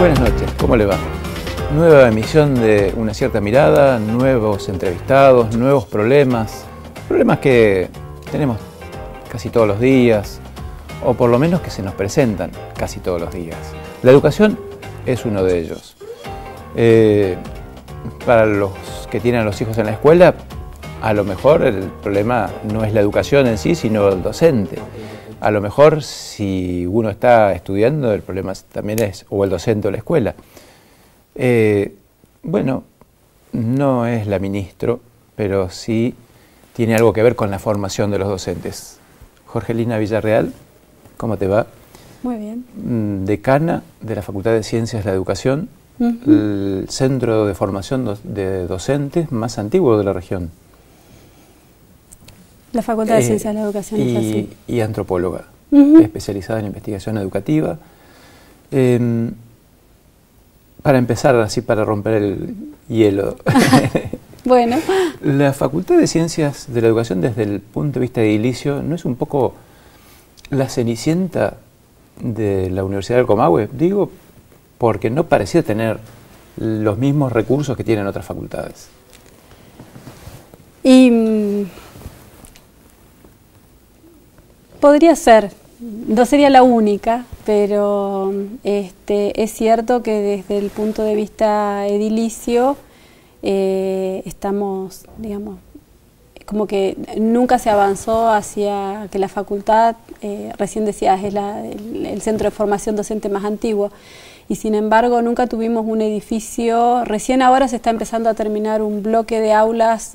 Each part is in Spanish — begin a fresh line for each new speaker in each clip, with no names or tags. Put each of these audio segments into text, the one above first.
Buenas noches, ¿cómo le va? Nueva emisión de Una Cierta Mirada, nuevos entrevistados, nuevos problemas que tenemos casi todos los días, o por lo menos que se nos presentan casi todos los días. La educación es uno de ellos. Para los que tienen a los hijos en la escuela, a lo mejor el problema no es la educación en sí, sino el docente. A lo mejor si uno está estudiando, el problema también es o el docente o la escuela. Bueno, no es la ministro, pero sí tiene algo que ver con la formación de los docentes. Jorgelina Villarreal, ¿cómo te va?
Muy bien.
Decana de la Facultad de Ciencias de la Educación, el centro de formación de docentes más antiguo de la región.
La Facultad de Ciencias de la Educación es así.
Y antropóloga, especializada en investigación educativa. Para empezar, así para romper el hielo.
Bueno.
La Facultad de Ciencias de la Educación, desde el punto de vista edilicio, ¿no es un poco la cenicienta de la Universidad del Comahue? Digo, porque no parecía tener los mismos recursos que tienen otras facultades.
Y podría ser, no sería la única, pero es cierto que desde el punto de vista edilicio estamos, digamos, como que nunca se avanzó hacia que la facultad, recién decías, es el centro de formación docente más antiguo, y sin embargo nunca tuvimos un edificio. Recién ahora se está empezando a terminar un bloque de aulas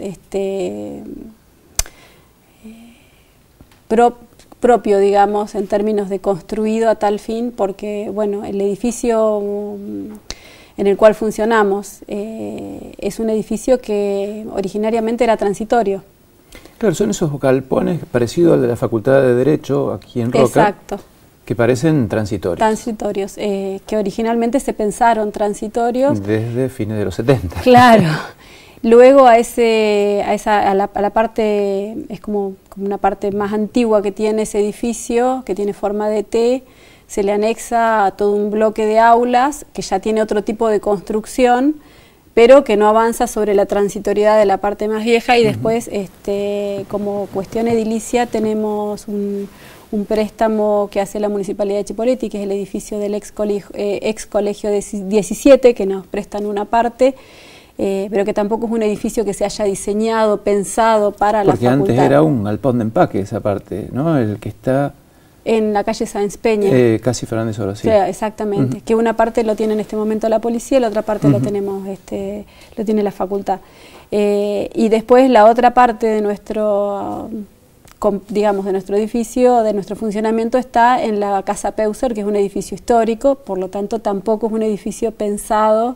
propio, digamos, en términos de construido a tal fin, porque bueno, el edificio en el cual funcionamos es un edificio que originariamente era transitorio.
Claro, son esos galpones parecidos al de la Facultad de Derecho, aquí en Roca.
Exacto.
Que parecen transitorios. Transitorios,
que originalmente se pensaron transitorios.
Desde fines de los 70.
Claro. Luego a la parte, es como una parte más antigua que tiene ese edificio, que tiene forma de T, se le anexa a todo un bloque de aulas que ya tiene otro tipo de construcción, pero que no avanza sobre la transitoriedad de la parte más vieja, y después, como cuestión edilicia, tenemos un préstamo que hace la Municipalidad de Chipoleti, que es el edificio del ex colegio 17, que nos prestan una parte, pero que tampoco es un edificio que se haya diseñado, pensado para la facultad.
Porque antes era un galpón de empaque esa parte, ¿no? El que está
en la calle Sáenz Peña.
Casi Fernández Oro, sí.
O sea, exactamente. Que una parte lo tiene en este momento la policía y la otra parte lo tenemos, lo tiene la facultad. Y después la otra parte de nuestro, digamos, de nuestro edificio, de nuestro funcionamiento, está en la Casa Peuser, que es un edificio histórico, por lo tanto tampoco es un edificio pensado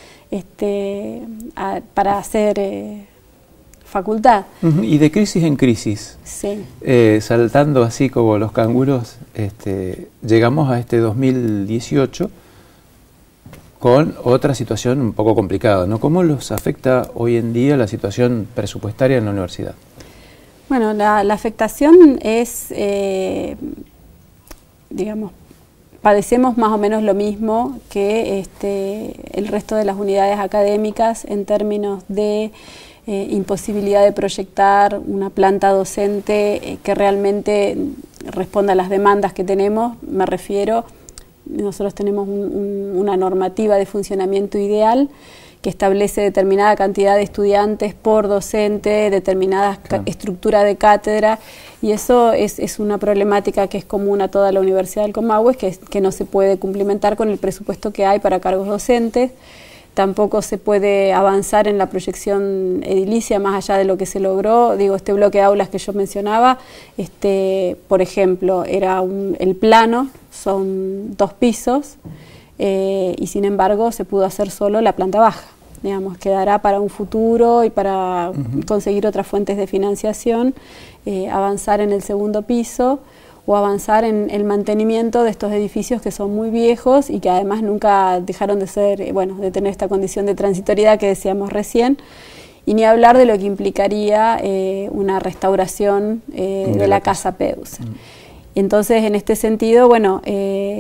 para hacer facultad.
Y de crisis en crisis,
sí.
Saltando así como los canguros, llegamos a este 2018 con otra situación un poco complicada, ¿no? ¿Cómo los afecta hoy en día la situación presupuestaria en la universidad?
Bueno, la afectación es, digamos, padecemos más o menos lo mismo que el resto de las unidades académicas en términos de imposibilidad de proyectar una planta docente que realmente responda a las demandas que tenemos. Me refiero, nosotros tenemos una normativa de funcionamiento ideal que establece determinada cantidad de estudiantes por docente, determinada estructura de cátedra, y eso es una problemática que es común a toda la Universidad del Comahue, que no se puede cumplimentar con el presupuesto que hay para cargos docentes. Tampoco se puede avanzar en la proyección edilicia más allá de lo que se logró. Digo, este bloque de aulas que yo mencionaba, por ejemplo, era el plano, son 2 pisos, y sin embargo se pudo hacer solo la planta baja. Digamos, quedará para un futuro y para conseguir otras fuentes de financiación, avanzar en el 2.º piso, o avanzar en el mantenimiento de estos edificios que son muy viejos y que además nunca dejaron de ser, bueno, de tener esta condición de transitoriedad que decíamos recién, y ni hablar de lo que implicaría una restauración de la Casa Peuser. Entonces, en este sentido, bueno,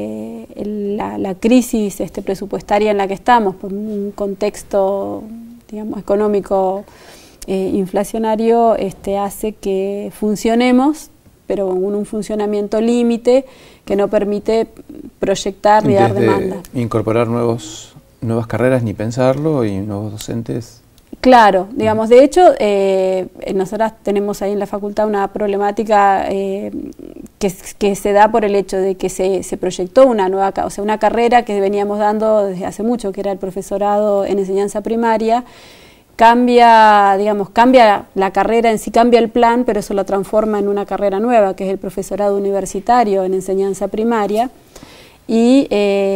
la crisis presupuestaria en la que estamos, por un contexto, digamos, económico inflacionario, hace que funcionemos, pero con un funcionamiento límite que no permite proyectar ni dar demanda.
Incorporar nuevas carreras, ni pensarlo, y nuevos docentes.
Claro, digamos, de hecho, nosotras tenemos ahí en la facultad una problemática que se da por el hecho de que se proyectó una nueva, o sea, una carrera que veníamos dando desde hace mucho, que era el profesorado en enseñanza primaria. Cambia la carrera en sí, cambia el plan, pero eso lo transforma en una carrera nueva, que es el profesorado universitario en enseñanza primaria, y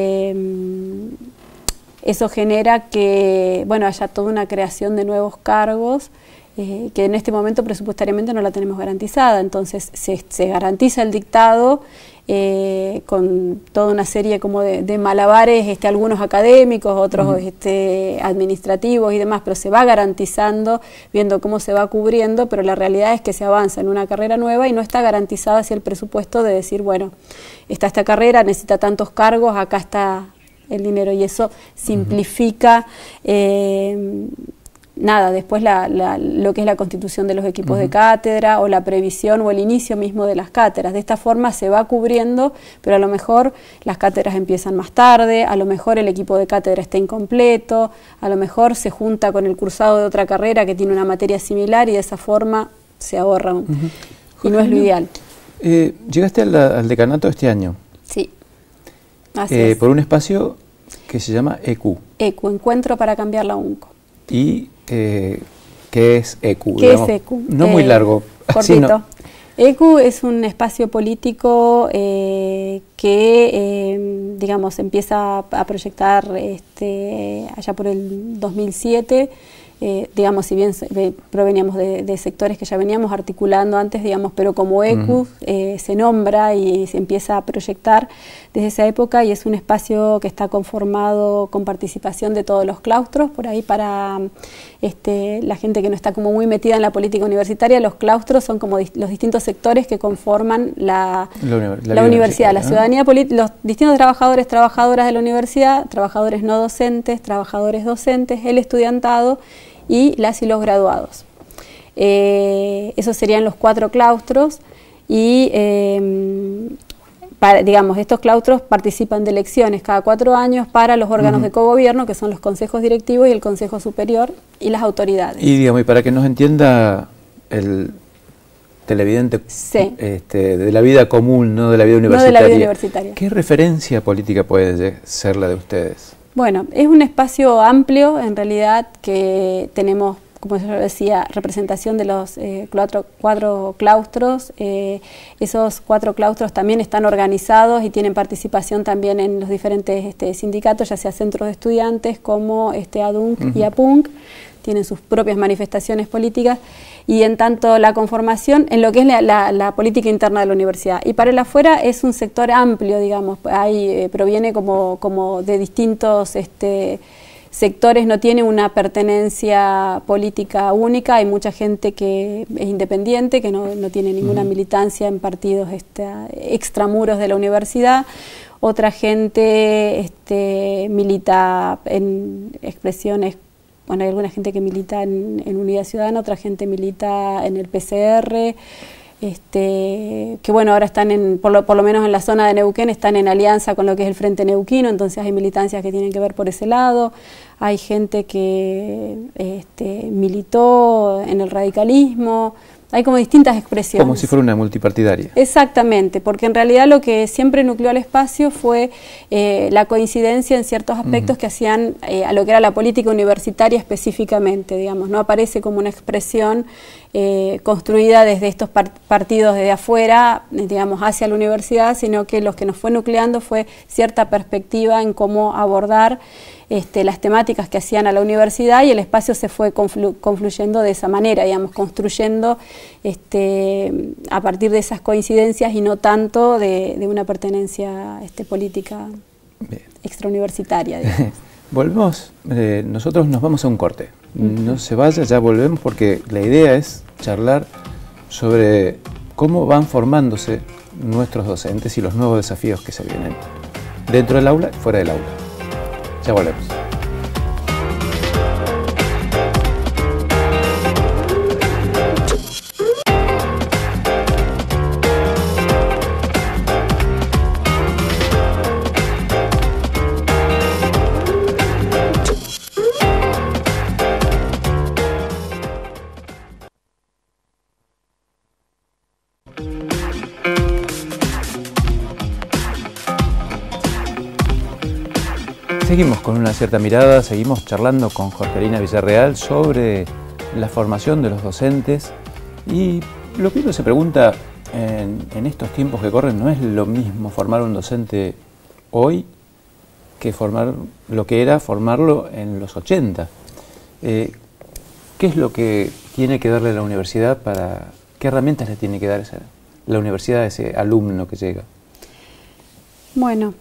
eso genera que, bueno, haya toda una creación de nuevos cargos que en este momento presupuestariamente no la tenemos garantizada. Entonces se garantiza el dictado con toda una serie como de malabares, algunos académicos, otros administrativos y demás, pero se va garantizando, viendo cómo se va cubriendo, pero la realidad es que se avanza en una carrera nueva y no está garantizado así el presupuesto de decir, bueno, está esta carrera, necesita tantos cargos, acá está el dinero, y eso simplifica después lo que es la constitución de los equipos de cátedra, o la previsión o el inicio mismo de las cátedras. De esta forma se va cubriendo, pero a lo mejor las cátedras empiezan más tarde, a lo mejor el equipo de cátedra está incompleto, a lo mejor se junta con el cursado de otra carrera que tiene una materia similar, y de esa forma se ahorra, y no es lo ideal.
Llegaste al decanato este año.
Sí. Así es.
Por un espacio que se llama ECU.
ECU, Encuentro para Cambiar la UNCO.
¿Y qué es ECU?
¿Qué es ECU?
No muy largo.
Cortito.
No.
ECU es un espacio político que, digamos, empieza a proyectar allá por el 2007. Digamos, si bien proveníamos de sectores que ya veníamos articulando antes, digamos, pero como ECU se nombra y se empieza a proyectar desde esa época, y es un espacio que está conformado con participación de todos los claustros. Por ahí, para la gente que no está como muy metida en la política universitaria, los claustros son como los distintos sectores que conforman la universidad, la ciudadanía política, los distintos trabajadores, trabajadoras de la universidad, trabajadores no docentes, trabajadores docentes, el estudiantado y las y los graduados. Esos serían los 4 claustros, y digamos, estos claustros participan de elecciones cada 4 años para los órganos de cogobierno, que son los consejos directivos y el consejo superior, y las autoridades.
Y digamos, y para que nos entienda el televidente, sí, de la vida común, no de la vida universitaria.
No de la vida universitaria.
¿Qué referencia política puede ser la de ustedes?
Bueno, es un espacio amplio, en realidad, que tenemos, como yo decía, representación de los 4 claustros. Esos 4 claustros también están organizados y tienen participación también en los diferentes sindicatos, ya sea centros de estudiantes como ADUNC y APUNC. Tienen sus propias manifestaciones políticas, y en tanto la conformación en lo que es la política interna de la universidad. Y para el afuera es un sector amplio, digamos, proviene como de distintos sectores, no tiene una pertenencia política única. Hay mucha gente que es independiente, que no tiene ninguna militancia en partidos extramuros de la universidad. Otra gente milita en expresiones. Bueno, hay alguna gente que milita en Unidad Ciudadana, otra gente milita en el PCR, que bueno, ahora están por lo menos en la zona de Neuquén, están en alianza con lo que es el Frente Neuquino, entonces hay militancias que tienen que ver por ese lado. Hay gente que militó en el radicalismo. Hay como distintas expresiones.
Como si fuera una multipartidaria.
Exactamente, porque en realidad lo que siempre nucleó al espacio fue la coincidencia en ciertos aspectos que hacían a lo que era la política universitaria específicamente, digamos. No aparece como una expresión construida desde estos partidos desde afuera, digamos, hacia la universidad, sino que lo que nos fue nucleando fue cierta perspectiva en cómo abordar las temáticas que hacían a la universidad, y el espacio se fue confluyendo de esa manera, digamos, construyendo a partir de esas coincidencias y no tanto de una pertenencia política extrauniversitaria.
Volvemos, nosotros nos vamos a un corte. No se vaya, ya volvemos, porque la idea es charlar sobre cómo van formándose nuestros docentes y los nuevos desafíos que se vienen. dentro del aula y fuera del aula. Ya volvemos. Seguimos con una cierta mirada, seguimos charlando con Jorgelina Villarreal sobre la formación de los docentes, y lo que uno se pregunta en estos tiempos que corren, no es lo mismo formar un docente hoy que formar lo que era formarlo en los 80. ¿Qué es lo que tiene que darle la universidad qué herramientas le tiene que dar la universidad a ese alumno que llega?
Bueno,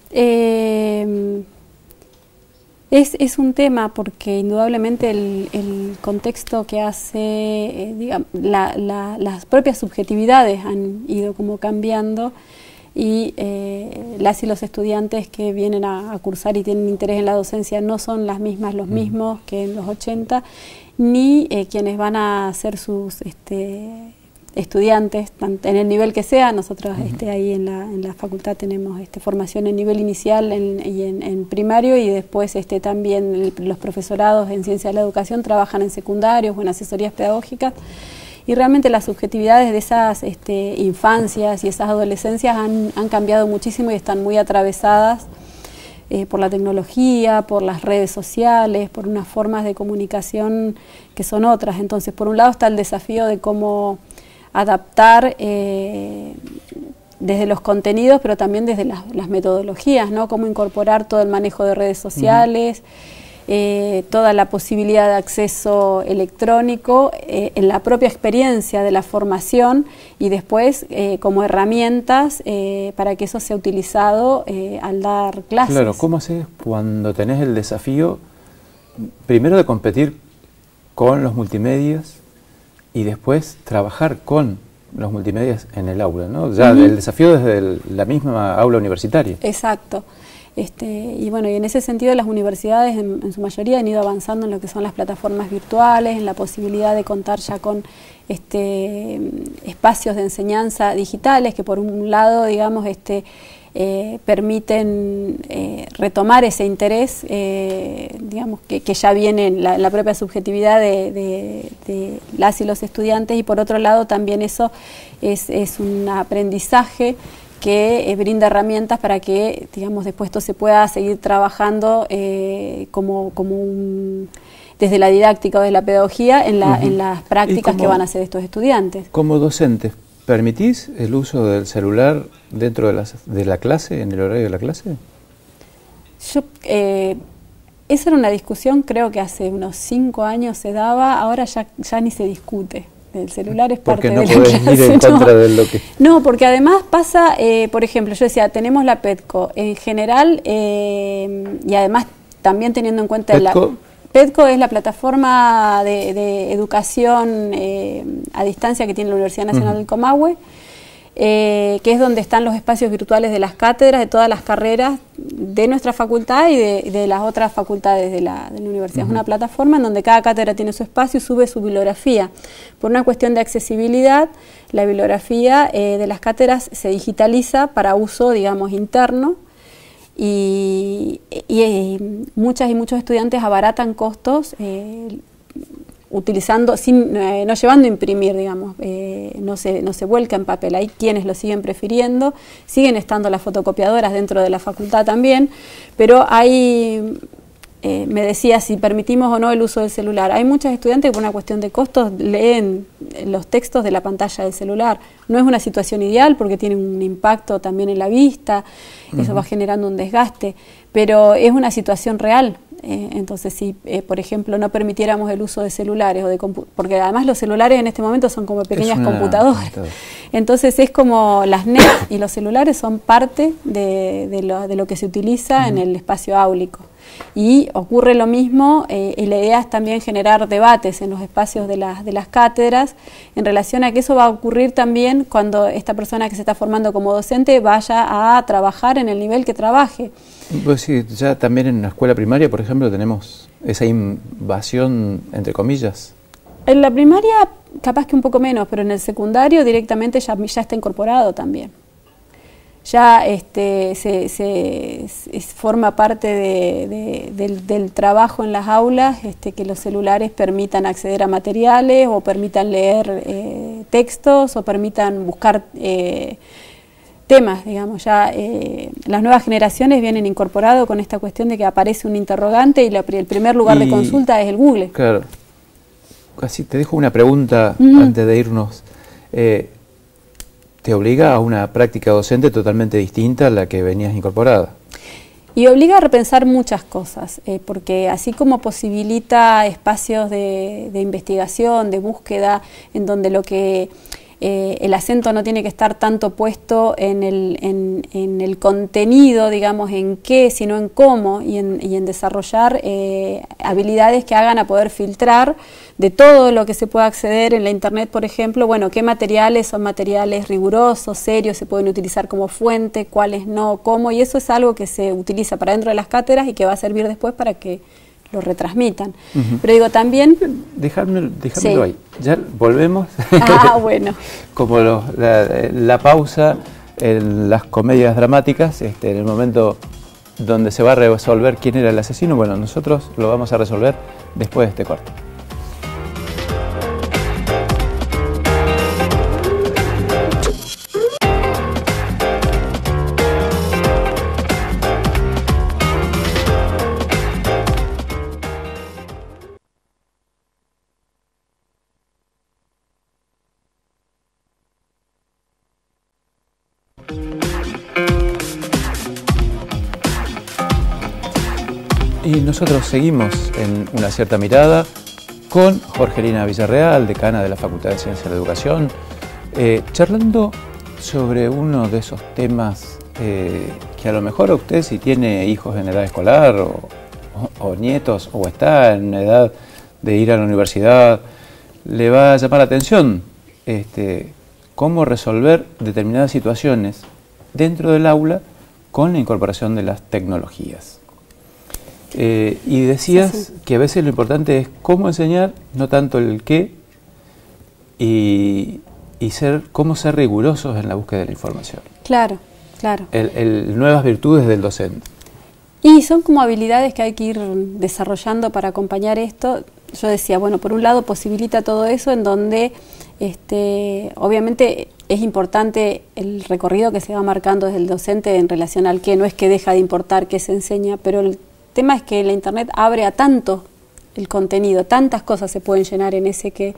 es un tema porque indudablemente el contexto que hace, digamos, las propias subjetividades han ido como cambiando, y las y los estudiantes que vienen a cursar y tienen interés en la docencia no son los mismos que en los 80, ni quienes van a ser sus estudiantes, en el nivel que sea. Nosotros ahí en la facultad tenemos formación en nivel inicial y en primario, y después también los profesorados en ciencia de la educación trabajan en secundarios o en asesorías pedagógicas, y realmente las subjetividades de esas infancias y esas adolescencias han cambiado muchísimo y están muy atravesadas por la tecnología, por las redes sociales, por unas formas de comunicación que son otras. Entonces, por un lado está el desafío de cómo adaptar desde los contenidos, pero también desde las metodologías, ¿no? Cómo incorporar todo el manejo de redes sociales, toda la posibilidad de acceso electrónico en la propia experiencia de la formación, y después como herramientas para que eso sea utilizado al dar clases.
Claro, ¿cómo haces cuando tenés el desafío primero de competir con los multimedias y después trabajar con los multimedias en el aula, ¿no? Ya el desafío desde la misma aula universitaria.
Exacto. Y bueno, y en ese sentido las universidades en su mayoría han ido avanzando en lo que son las plataformas virtuales, en la posibilidad de contar ya con espacios de enseñanza digitales que por un lado, digamos, permiten retomar ese interés, digamos, que ya viene en la propia subjetividad de las y los estudiantes, y por otro lado también eso es un aprendizaje que brinda herramientas para que, digamos, después esto se pueda seguir trabajando desde la didáctica o desde la pedagogía en las prácticas que van a hacer estos estudiantes.
Como docentes, ¿permitís el uso del celular dentro de la clase, en el horario de la clase?
Esa era una discusión, creo que hace unos 5 años se daba, ahora ya ni se discute. El celular es parte de la clase. Porque no podés ir en contra de lo que... No, porque además pasa, por ejemplo, yo decía, tenemos la PEDCO en general, y además también teniendo en cuenta PEDCO es la plataforma de educación a distancia que tiene la Universidad Nacional del Comahue, que es donde están los espacios virtuales de las cátedras, de todas las carreras de nuestra facultad y de las otras facultades de la universidad. Es una plataforma en donde cada cátedra tiene su espacio y sube su bibliografía. Por una cuestión de accesibilidad, la bibliografía de las cátedras se digitaliza para uso, digamos, interno, y muchas y muchos estudiantes abaratan costos utilizando, no llevando a imprimir, digamos, no se vuelca en papel. Hay quienes lo siguen prefiriendo, siguen estando las fotocopiadoras dentro de la facultad también, pero hay, me decía si permitimos o no el uso del celular. Hay muchos estudiantes que por una cuestión de costos leen los textos de la pantalla del celular. No es una situación ideal porque tiene un impacto también en la vista, eso va generando un desgaste, pero es una situación real. Entonces, si por ejemplo no permitiéramos el uso de celulares porque además los celulares en este momento son como pequeñas computadoras, entonces es como las NET y los celulares son parte de lo que se utiliza en el espacio áulico, y ocurre lo mismo, y la idea es también generar debates en los espacios de las cátedras en relación a que eso va a ocurrir también cuando esta persona que se está formando como docente vaya a trabajar en el nivel que trabaje.
Pues sí, ya también en una escuela primaria, por ejemplo, tenemos esa invasión, entre comillas.
En la primaria capaz que un poco menos, pero en el secundario directamente ya está incorporado también. Ya forma parte del trabajo en las aulas, que los celulares permitan acceder a materiales o permitan leer textos o permitan buscar temas, digamos. Ya las nuevas generaciones vienen incorporado con esta cuestión de que aparece un interrogante y el primer lugar de consulta es el Google.
Claro. Casi te dejo una pregunta antes de irnos. ¿Te obliga a una práctica docente totalmente distinta a la que venías incorporada?
Y obliga a repensar muchas cosas, porque así como posibilita espacios de investigación, de búsqueda, en donde el acento no tiene que estar tanto puesto en el contenido, digamos, en qué, sino en cómo, y en desarrollar habilidades que hagan a poder filtrar de todo lo que se pueda acceder en la internet, por ejemplo, bueno, qué materiales son materiales rigurosos, serios, se pueden utilizar como fuente, cuáles no, cómo, y eso es algo que se utiliza para dentro de las cátedras y que va a servir después para que lo retransmitan. Pero digo, también...
Dejármelo
sí.
Ahí. Ya volvemos.
Bueno.
Como la pausa en las comedias dramáticas, en el momento donde se va a resolver quién era el asesino, bueno, nosotros lo vamos a resolver después de este corte. Y nosotros seguimos en Una cierta mirada con Jorgelina Villarreal, decana de la Facultad de Ciencias de la Educación, charlando sobre uno de esos temas que a lo mejor a usted, si tiene hijos en edad escolar o nietos o está en edad de ir a la universidad, le va a llamar la atención cómo resolver determinadas situaciones dentro del aula con la incorporación de las tecnologías. Y decías que a veces lo importante es cómo enseñar, no tanto el qué, y cómo ser rigurosos en la búsqueda de la información.
Claro, claro.
Nuevas virtudes del docente.
Y son como habilidades que hay que ir desarrollando para acompañar esto. Yo decía, bueno, por un lado posibilita todo eso en donde obviamente es importante el recorrido que se va marcando desde el docente en relación al qué. No es que deja de importar qué se enseña, pero el tema es que la internet abre a tanto el contenido, tantas cosas se pueden llenar en ese que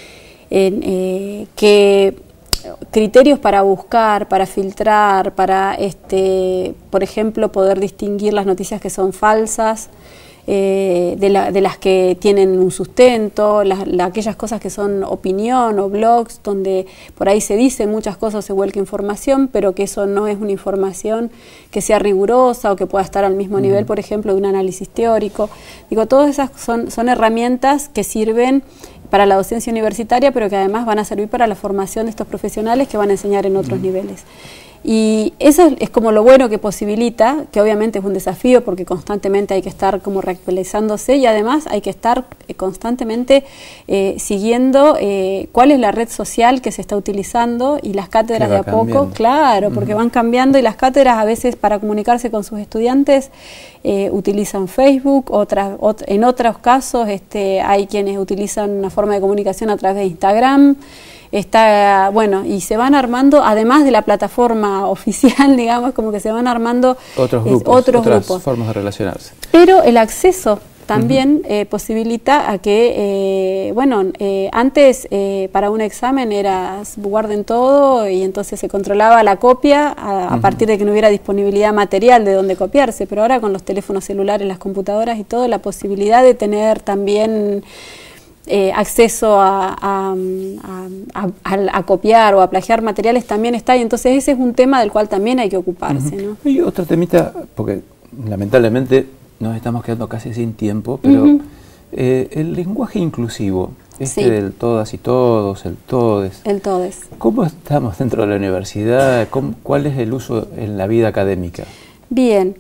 criterios para buscar, para filtrar, para, por ejemplo, poder distinguir las noticias que son falsas de las que tienen un sustento, aquellas cosas que son opinión o blogs, donde por ahí se dicen muchas cosas, se vuelca información, pero que eso no es una información que sea rigurosa o que pueda estar al mismo nivel, por ejemplo, de un análisis teórico. Digo, todas esas son herramientas que sirven para la docencia universitaria, pero que además van a servir para la formación de estos profesionales que van a enseñar en otros niveles. Y eso es como lo bueno que posibilita, que obviamente es un desafío porque constantemente hay que estar como reactualizándose y además hay que estar constantemente siguiendo cuál es la red social que se está utilizando y las cátedras de a poco, claro, porque van cambiando y las cátedras a veces para comunicarse con sus estudiantes utilizan Facebook, en otros casos hay quienes utilizan una forma de comunicación a través de Instagram. Bueno, y se van armando, además de la plataforma oficial, digamos, como que se van armando otras
formas de relacionarse.
Pero el acceso también posibilita a que, antes para un examen guarden todo y entonces se controlaba la copia a partir de que no hubiera disponibilidad material de donde copiarse, pero ahora con los teléfonos celulares, las computadoras y todo, la posibilidad de tener también acceso a copiar o a plagiar materiales también está, y entonces ese es un tema del cual también hay que ocuparse, ¿no?
Y otro temita, porque lamentablemente nos estamos quedando casi sin tiempo, pero el lenguaje inclusivo, del todas y todos, el todes.
El todes.
¿Cómo estamos dentro de la universidad? ¿Cuál es el uso en la vida académica?
Bien.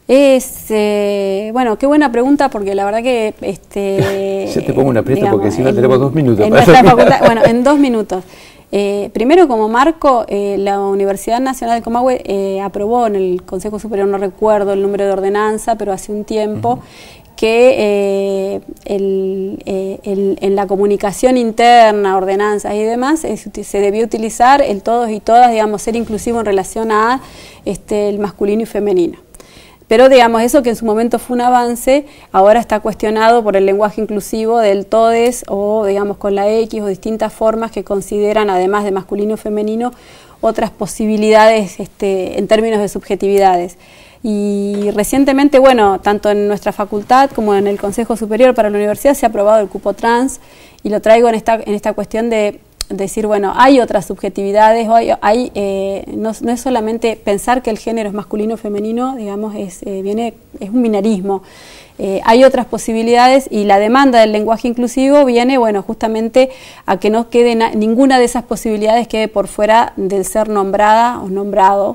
Bueno, qué buena pregunta, porque la verdad que...
Yo te pongo una aprieta porque si no tenemos 2 minutos.
En nuestra facultad, bueno, en 2 minutos. Primero, como marco, la Universidad Nacional de Comahue aprobó en el Consejo Superior, no recuerdo el número de ordenanza, pero hace un tiempo, que en la comunicación interna, ordenanzas y demás, se debió utilizar el todos y todas, digamos, ser inclusivo en relación a el masculino y femenino. Pero digamos, eso que en su momento fue un avance, ahora está cuestionado por el lenguaje inclusivo del todes o digamos con la X o distintas formas que consideran, además de masculino y femenino, otras posibilidades en términos de subjetividades. Y recientemente, bueno, tanto en nuestra facultad como en el Consejo Superior para la Universidad se ha aprobado el cupo trans, y lo traigo en esta cuestión de decir, bueno, hay otras subjetividades, no es solamente pensar que el género es masculino o femenino, digamos, es un binarismo. Hay otras posibilidades, y la demanda del lenguaje inclusivo viene, bueno, justamente a que no quede ninguna de esas posibilidades quede por fuera del ser nombrada o nombrado,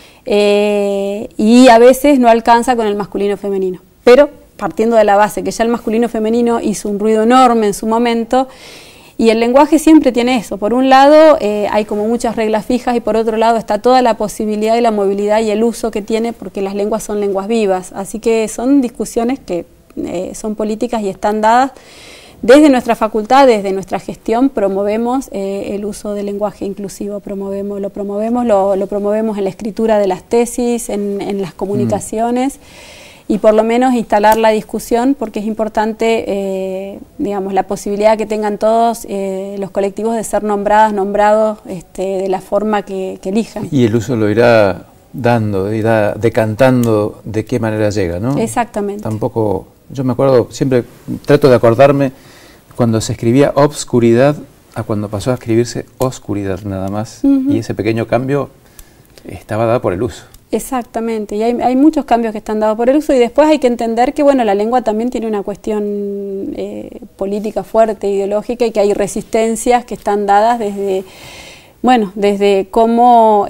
y a veces no alcanza con el masculino o femenino. Pero partiendo de la base que ya el masculino o femenino hizo un ruido enorme en su momento, y el lenguaje siempre tiene eso. Por un lado hay como muchas reglas fijas, y por otro lado está toda la posibilidad y la movilidad y el uso que tiene, porque las lenguas son lenguas vivas. Así que son discusiones que son políticas y están dadas. Desde nuestra facultad, desde nuestra gestión, promovemos el uso del lenguaje inclusivo, lo promovemos en la escritura de las tesis, en las comunicaciones. Y por lo menos instalar la discusión, porque es importante, digamos, la posibilidad que tengan todos los colectivos de ser nombrados de la forma que elijan. Y el uso lo irá dando, irá decantando de qué manera llega, ¿no? Exactamente. Tampoco, yo me acuerdo, siempre trato de acordarme cuando se escribía obscuridad a cuando pasó a escribirse oscuridad nada más, y ese pequeño cambio estaba dado por el uso. Exactamente, y hay muchos cambios que están dados por el uso, y después hay que entender que, bueno, la lengua también tiene una cuestión política fuerte, ideológica, y que hay resistencias que están dadas desde cómo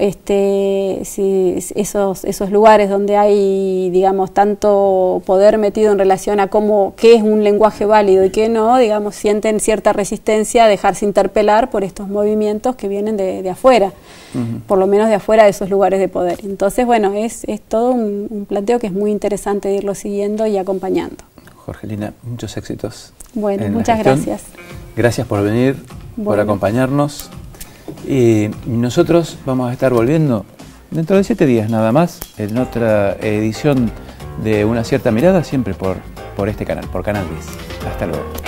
esos lugares donde hay, digamos, tanto poder metido en relación a qué es un lenguaje válido y qué no, digamos, sienten cierta resistencia a dejarse interpelar por estos movimientos que vienen de afuera, por lo menos de afuera de esos lugares de poder. Entonces, bueno, es todo un planteo que es muy interesante de irlo siguiendo y acompañando. Jorgelina, muchos éxitos. Bueno, muchas gracias. Gracias por venir, por acompañarnos. Y nosotros vamos a estar volviendo dentro de 7 días nada más en otra edición de Una Cierta Mirada, siempre por este canal, por Canal 10. Hasta luego.